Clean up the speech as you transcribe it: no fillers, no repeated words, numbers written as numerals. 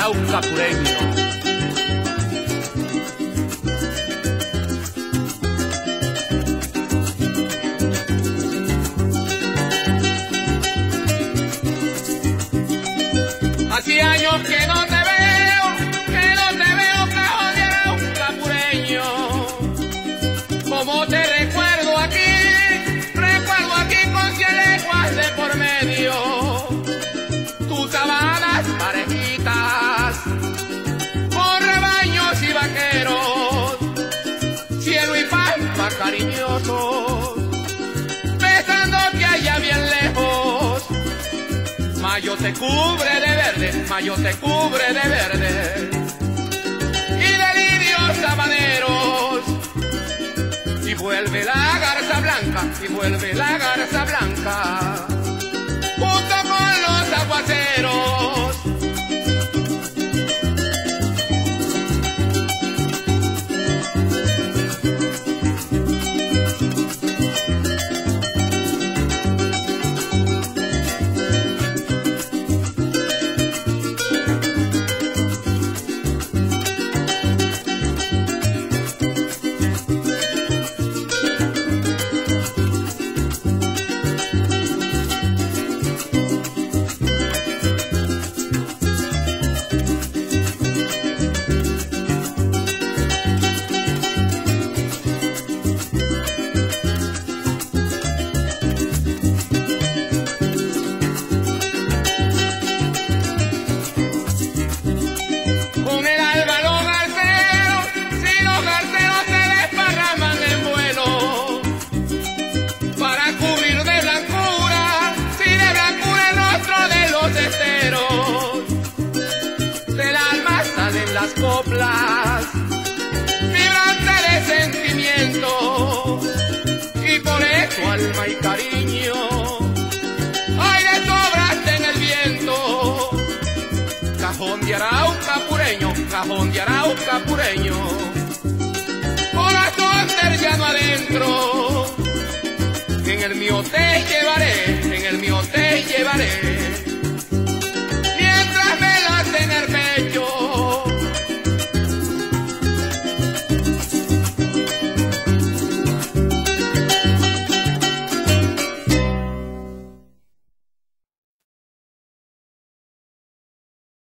Arauca pureño. Hace años que no te veo, cajón de Arauca pureño. Como te recuerdo aquí con 100 leguas de por medio. Tus sabanas parejitas, con rebaños y vaqueros, cielo y pampa cariñosos, pensando que allá bien lejos mayo te cubre de verde, mayo te cubre de verde, y de lirios sabaneros, y vuelve la garza blanca, y vuelve la garza blanca, junto con los aguaceros. Las coplas, vibrante de sentimiento, y por eso alma y cariño, aire sobraste en el viento. Cajón de Arauca pureño, cajón de Arauca pureño, corazón del llano adentro, en el mío te llevaré, en el mío te llevaré.